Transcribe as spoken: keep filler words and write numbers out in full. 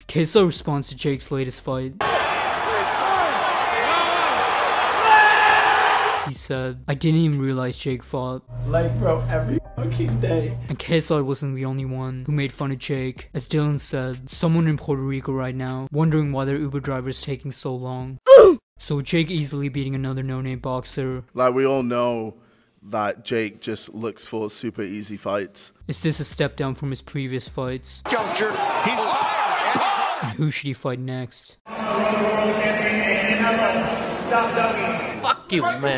K S I responds to Jake's latest fight. He said, I didn't even realize Jake fought. Like, bro, every fucking day. And K S I wasn't the only one who made fun of Jake. As Dylan said, someone in Puerto Rico right now, wondering why their Uber driver is taking so long. So Jake easily beating another no-name boxer. Like, we all know that Jake just looks for super easy fights. Is this a step down from his previous fights? Juncture, he's fired. And who should he fight next? Fuck you, man.